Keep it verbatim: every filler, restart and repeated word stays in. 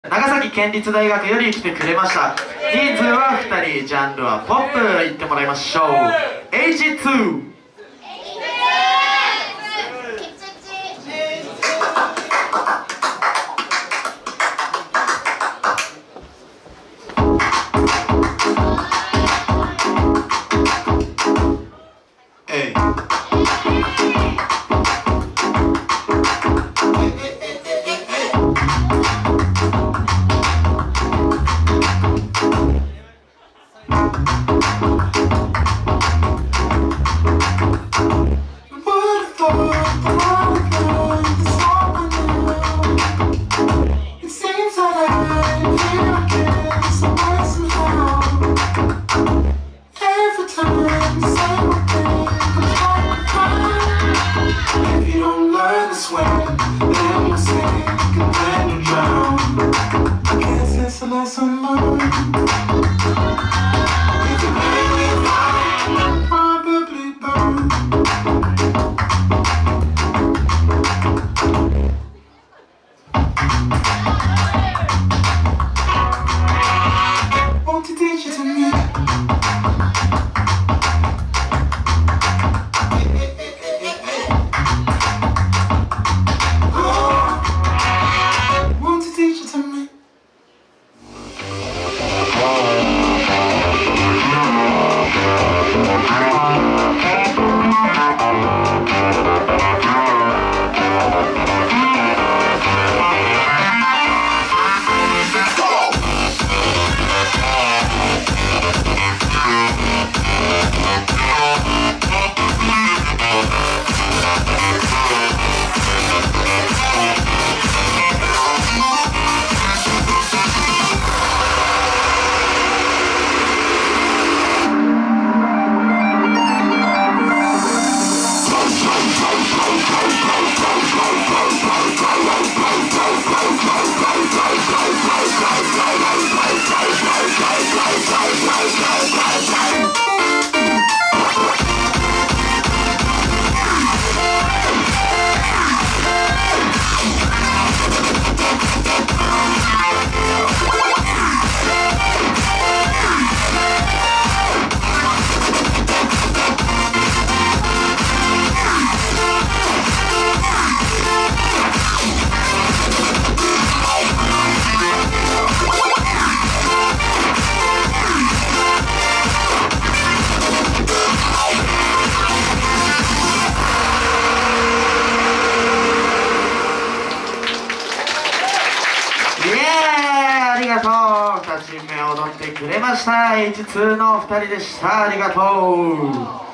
長崎県立大学より来てくれました。人数はふたり、ジャンルはポップ。いってもらいましょう。 エイチツー。 ありがとう。ふたチーム目踊ってくれました。エイチツー のふたりでした。ありがとう。